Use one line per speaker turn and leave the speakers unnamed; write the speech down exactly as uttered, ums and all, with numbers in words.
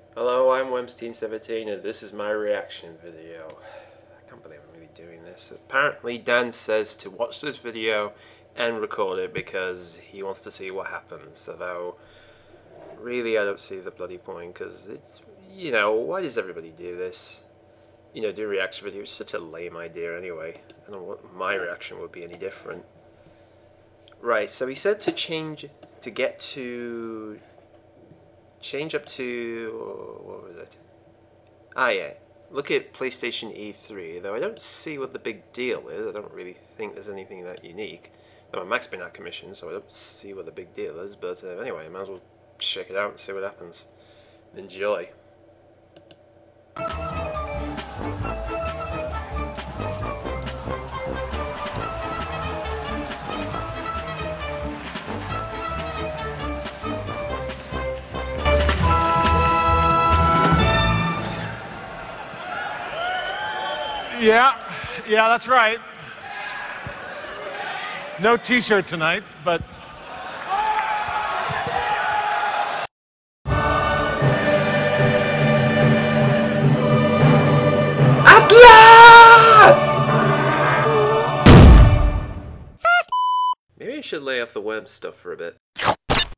Hello, I'm Wemstein seventeen and this is my reaction video. I can't believe I'm really doing this. Apparently Dan says to watch this video and record it because he wants to see what happens. Although, really I don't see the bloody point because it's, you know, why does everybody do this? You know, do reaction videos, it's such a lame idea anyway. I don't know what my reaction would be any different. Right, so he said to change, to get to... Change up to... what was it? Ah, yeah. Look at PlayStation E three, though I don't see what the big deal is. I don't really think there's anything that unique. Though my Mac's been out of commission, so I don't see what the big deal is. But uh, anyway, I might as well check it out and see what happens. Enjoy.
Yeah, yeah, that's right. No t-shirt tonight, but...
Atlas! Maybe I should lay off the web stuff for a bit.